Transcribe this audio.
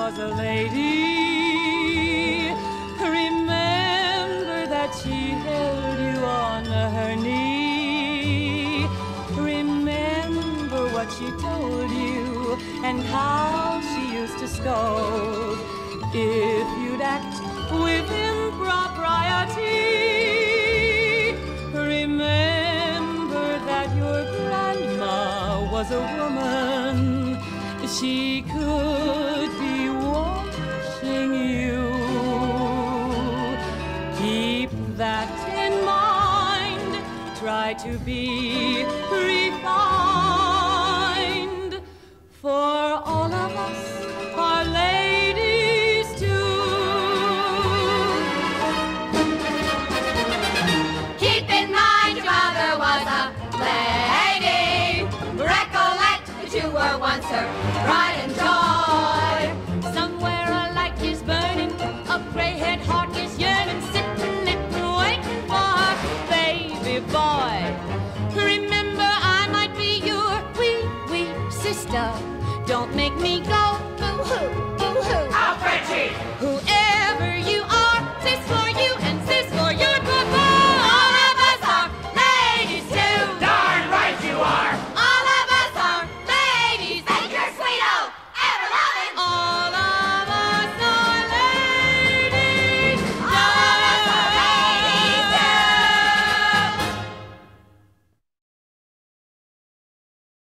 was a lady, remember that she held you on her knee. Remember what she told you and how she used to scold if you'd act with impropriety. Remember that your grandma was a woman. She could be watching you. Keep that in mind. Try to be refined. For all